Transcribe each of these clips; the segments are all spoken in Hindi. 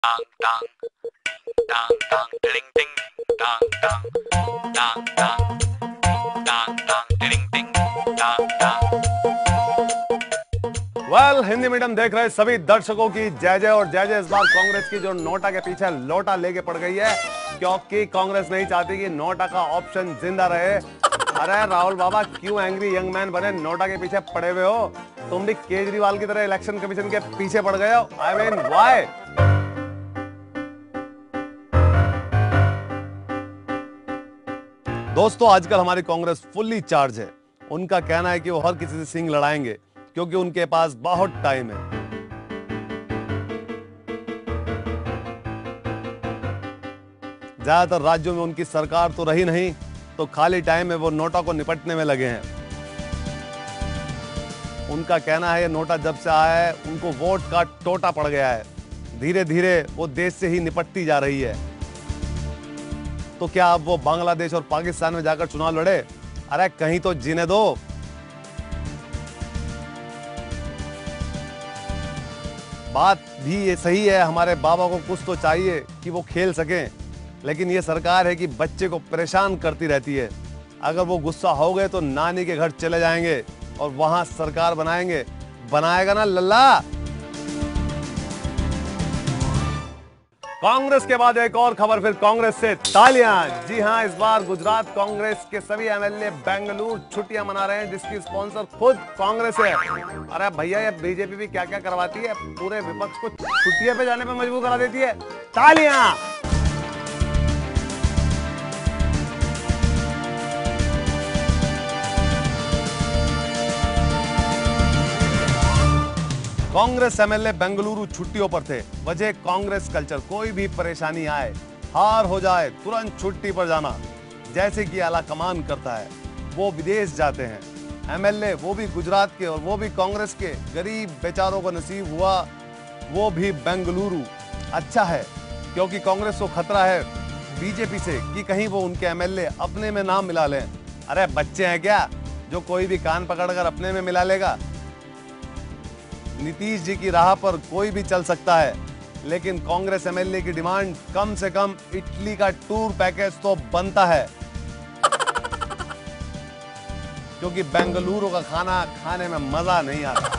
Dang dang dang dang ding ding dang dang dang dang dang dang ding ding dang dang। Hindi medium देख रहे सभी दर्शकों की जय जय और जय जय। इस बार कांग्रेस की जो नोटा के पीछे लोटा लेके पड़ गई है, क्योंकि कांग्रेस नहीं चाहती कि नोटा का ऑप्शन जिंदा रहे। अरे राहुल बाबा, क्यों एंग्री यंग मैन बने नोटा के पीछे पड़े हुए हो? तुम भी केजरीवाल की तरह इलेक्शन कमीशन के पीछे पड़ गए हो। I mean why? दोस्तों, आजकल हमारी कांग्रेस फुल्ली चार्ज है। उनका कहना है कि वो हर किसी से सिंग लड़ाएंगे क्योंकि उनके पास बहुत टाइम है। ज्यादातर राज्यों में उनकी सरकार तो रही नहीं, तो खाली टाइम में वो नोटा को निपटने में लगे हैं। उनका कहना है ये नोटा जब से आया है उनको वोट का टोटा पड़ गया है। धीरे धीरे वो देश से ही निपटती जा रही है। तो क्या अब वो बांग्लादेश और पाकिस्तान में जाकर चुनाव लड़े? अरे कहीं तो जीने दो। बात भी ये सही है, हमारे बाबा को कुछ तो चाहिए कि वो खेल सकें, लेकिन ये सरकार है कि बच्चे को परेशान करती रहती है। अगर वो गुस्सा हो गए तो नानी के घर चले जाएंगे और वहां सरकार बनाएंगे। बनाएगा ना लल्ला? कांग्रेस के बाद एक और खबर, फिर कांग्रेस से तालियां। जी हां, इस बार गुजरात कांग्रेस के सभी एमएलए बेंगलुरु छुट्टियां मना रहे हैं, जिसकी स्पॉन्सर खुद कांग्रेस है। अरे भैया, ये बीजेपी भी क्या क्या करवाती है, पूरे विपक्ष को छुट्टियों पे जाने पे मजबूर करा देती है। तालियां। कांग्रेस एमएलए बेंगलुरु छुट्टियों पर थे। वजह कांग्रेस कल्चर, कोई भी परेशानी आए, हार हो जाए, तुरंत छुट्टी पर जाना, जैसे कि आला कमान करता है। वो विदेश जाते हैं। एमएलए वो भी गुजरात के और वो भी कांग्रेस के। गरीब बेचारों को नसीब हुआ वो भी बेंगलुरु। अच्छा है, क्योंकि कांग्रेस को खतरा है बीजेपी से कि कहीं वो उनके एमएलए अपने में नाम मिला लें। अरे बच्चे हैं क्या जो कोई भी कान पकड़कर अपने में मिला लेगा? नीतीश जी की राह पर कोई भी चल सकता है, लेकिन कांग्रेस एमएलए की डिमांड कम से कम इटली का टूर पैकेज तो बनता है, क्योंकि बेंगलुरु का खाना खाने में मजा नहीं आता।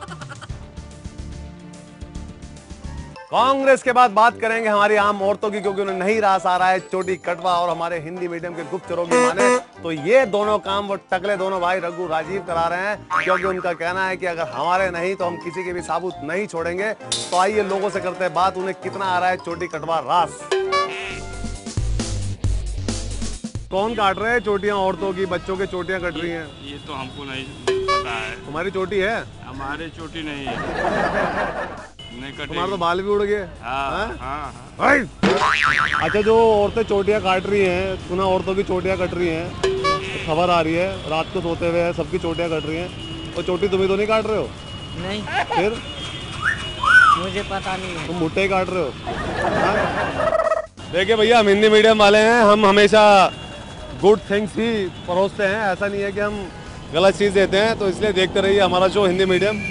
कांग्रेस के बाद बात करेंगे हमारी आम औरतों की, क्योंकि उन्हें नहीं रास आ रहा है चोटी कटवा और हमारे हिंदी मीडियम के गुप्तचरों की माने तो ये दोनों काम वो टकले दोनों भाई रघु राजीव करा रहे हैं, क्योंकि उनका कहना है कि अगर हमारे नहीं तो हम किसी के भी साबुत नहीं छोड़ेंगे। तो आइए लोगों से करते हैं बात, उन्हें कितना आ रहा है चोटी कटवा रास। कौन काट रहे हैं चोटियां? औरतों की, बच्चों के चोटियां कट रही हैं। ये तो हमको नहीं पता है। तुम्हारी चोटी है? हमारे चोटी नहीं है। नहीं कटी। तुम्हारे तो बाल भी उड़ गए। हाँ, हाँ। अच्छा, जो औरतें चोटियां काट रही हैं, सुना औरतों की चोटियां कट रही हैं, तो खबर आ रही है रात को सोते हुए सबकी चोटियां कट रही हैं। और चोटी तुम्हें तो नहीं काट रहे हो? नहीं, फिर मुझे पता नहीं है। तुम भुट्टे ही काट रहे हो? देखिए भैया, हम हिंदी मीडियम वाले हैं, हम हमेशा गुड थिंग्स ही परोसते हैं। ऐसा नहीं है कि हम गलत चीज देते हैं, तो इसलिए देखते रहिए हमारा शो हिंदी मीडियम।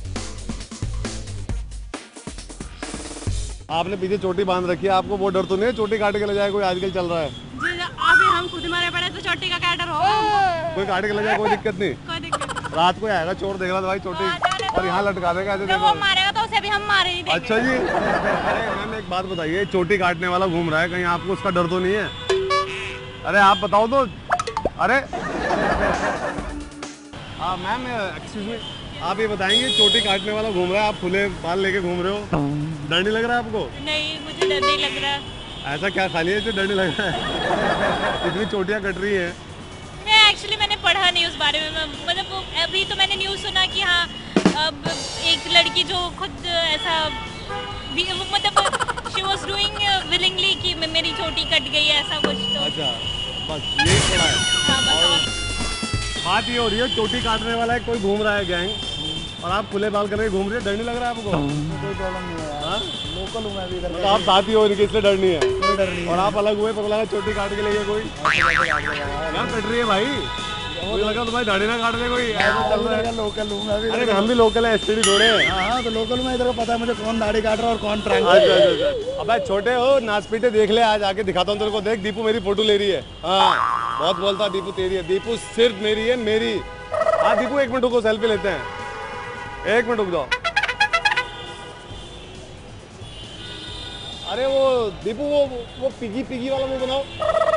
आपने पीछे चोटी बांध रखी है, आपको वो डर तो नहीं है चोटी काट के ले जाए कोई? आजकल चल रहा है जी, अभी हम खुद मरे पड़े तो चोटी का क्या डर होगा? कोई काट के ले जाए, कोई दिक्कत नहीं। कोई दिक्कत नहीं। रात को आएगा चोर, देख रहा था भाई चोटी और यहाँ लटका देगा। जब वो मारेगा तो उसे भी हम मारे ही देंगे। अच्छा जी। अरे मैम, एक बात बताइए, चोटी काटने वाला घूम रहा है, कहीं आपको उसका डर तो नहीं है? अरे आप बताओ तो। अरे मैम, एक्सक्यूज मी, आप ये बताएंगे चोटी काटने वाला घूम रहा है, आप खुले बाल लेके घूम रहे हो, डर नहीं लग रहा है आपको? नहीं, मुझे डर नहीं लग रहा। ऐसा क्या खा लिया जो डर नहीं लग रहा है? इतनी चोटियां कट रही हैं। मैंने पढ़ा नहीं उस बारे में, मतलब अभी तो मैंने न्यूज़ सुना कि हाँ, अब एक लड़की जो खुद ऐसा मतलब शी वाज डूइंग विलिंगली कि मेरी चोटी कट गई है, ऐसा कुछ। तो अच्छा, बस यही पढ़ा है। हाँ, बस। और बात ये हो रही है, चोटी काटने वाला है कोई घूम रहा है गैंग, और आप खुले बाल करके घूम रहे हैं, डर नहीं लग रहा है आपको? कोई प्रॉब्लम नहीं है यार, लोकल हूँ मैं भी इधर। तो आप साथी हो इनके, इसलिए डर नहीं है? कोई डर नहीं है। और आप अलग हुए, पता लगा चोटी काट के ले गए कोई? क्या कट रही है भाई? मुझे लगा तुम्हारी दाढ़ी ना काटने कोई ऐसा चल रहा है। लोकल हूँ मैं भी। अरे हम भी लोकल है, एसटीडी थोड़े हैं। हाँ तो लोकल में इधर को पता है मुझे कौन दाढ़ी काट रहा है और कौन ट्रैंक। अच्छा। अबे छोटे हो, नाच पीटे देख ले, आज आके दिखाता हूँ तेरे को। देख दीपू मेरी फोटो ले रही है। हाँ बहुत बोलता दीपू तेरी है। दीपू सिर्फ मेरी है, मेरी। हाँ दीपू एक मिनट रुको, सेल्फी लेते हैं। एक मिनट रुक जाओ। अरे वो दीपू वो पिगी पिगी वाला मुंह बनाओ।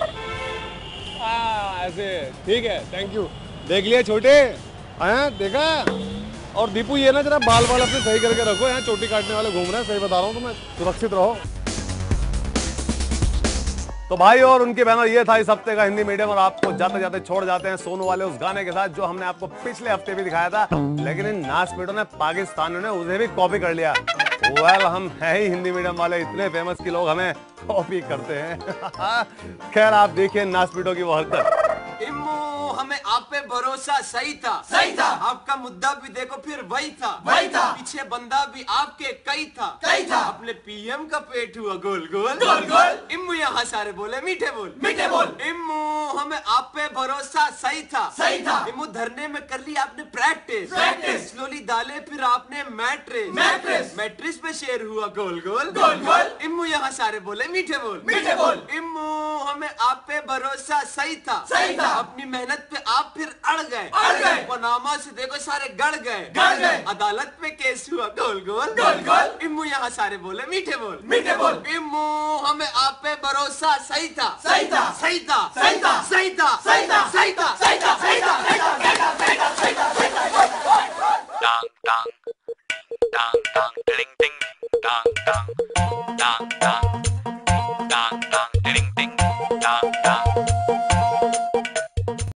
ऐसे ठीक है, थैंक यू। देख लिया छोटे, हैं देखा। और दीपू ये ना जरा बाल अपने सही करके रखो, यहाँ चोटी काटने वाले घूम रहे हैं, सही बता रहा हूँ तुम्हें, सुरक्षित रहो। तो भाई और उनके बहनों, ये था इस हफ्ते का हिंदी मीडियम। और आपको जाते जाते छोड़ जाते हैं सोनू वाले उस गाने के साथ जो हमने आपको पिछले हफ्ते भी दिखाया था, लेकिन इन नाच पीटों ने, पाकिस्तानियों ने उसे भी कॉपी कर लिया। वेल हम है ही हिंदी मीडियम वाले, इतने फेमस कि लोग हमें कॉपी करते हैं। खैर आप देखिए नाच पीटों की वो हरकत। इम्मू हमें आप पे भरोसा सही था आपका मुद्दा भी देखो फिर वही था पीछे बंदा भी आपके कई था अपने पीएम का पेट हुआ गोल गोल इम्मू यहाँ सारे बोले मीठे बोल इम्मू हमें आप पे भरोसा सही था इम्मू धरने में कर ली आपने प्रैक्टिस स्लोली डाले फिर आपने मैट्रिस पे शेर हुआ गोल गोल इम्मू यहाँ सारे बोले मीठे बोल इम्मू हमें आप पे भरोसा सही था अपनी मेहनत पे आप फिर अड़ गए पनामा से देखो सारे गड़ गए अदालत में केस हुआ गोल गोल इम्मू यहाँ सारे बोले मीठे बोल इम्मू हमें आप पे भरोसा सही था